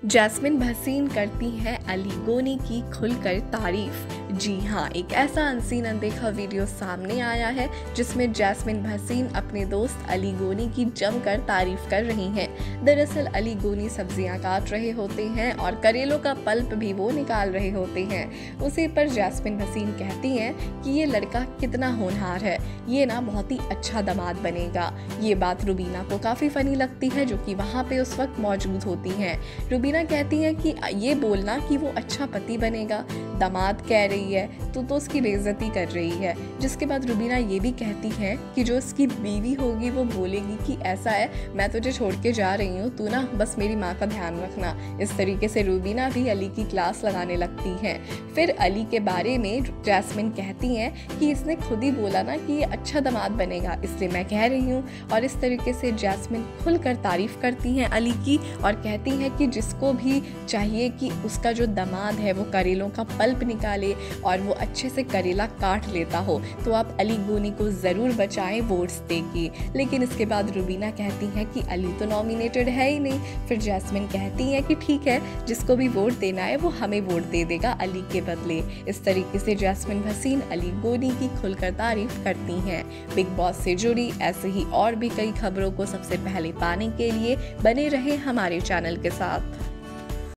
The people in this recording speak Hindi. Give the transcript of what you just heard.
जैस्मिन भसीन करती हैं अली गोनी की खुलकर तारीफ। जी हाँ, एक ऐसा अनसीन अनदेखा वीडियो सामने आया है जिसमें जैस्मिन भसीन अपने दोस्त अली गोनी की जमकर तारीफ कर रही हैं। दरअसल अली गोनी सब्जियां काट रहे होते हैं और करेलों का पल्प भी वो निकाल रहे होते हैं। उसी पर जैस्मिन भसीन कहती हैं कि ये लड़का कितना होनहार है, ये ना बहुत ही अच्छा दामाद बनेगा। ये बात रुबीना को काफी फनी लगती है जो कि वहाँ पे उस वक्त मौजूद होती हैं। रुबीना कहती है कि ये बोलना कि वो अच्छा पति बनेगा, दामाद कह रही है तो उसकी बेइज्जती कर रही है। जिसके बाद रुबीना ये भी कहती है कि जो इसकी बीवी होगी वो बोलेगी कि ऐसा है, मैं तुझे छोड़ के जा रही हूँ, तू ना बस मेरी माँ का ध्यान रखना। इस तरीके से रुबीना भी अली की क्लास लगाने लगती हैं। फिर अली के बारे में जैस्मिन कहती हैं कि इसने खुद ही बोला ना कि ये अच्छा दामाद बनेगा, इसलिए मैं कह रही हूँ। और इस तरीके से जैस्मिन खुलकर तारीफ करती हैं अली की और कहती हैं कि जिसको भी चाहिए कि उसका जो दामाद है वो करेलों का पल्प निकाले और वो अच्छे से करेला काट लेता हो, तो आप अली गोनी को ज़रूर बचाएं वोट्स देके। लेकिन इसके बाद रुबीना कहती हैं कि अली तो नॉमिनेटेड है ही नहीं। फिर जैस्मिन कहती हैं कि ठीक है, जिसको भी वोट देना है वो हमें वोट दे देगा अली के बदले। इस तरीके से जैस्मिन भसीन अली गोनी की खुलकर तारीफ करती हैं। बिग बॉस से जुड़ी ऐसे ही और भी कई खबरों को सबसे पहले पाने के लिए बने रहे हमारे चैनल के साथ।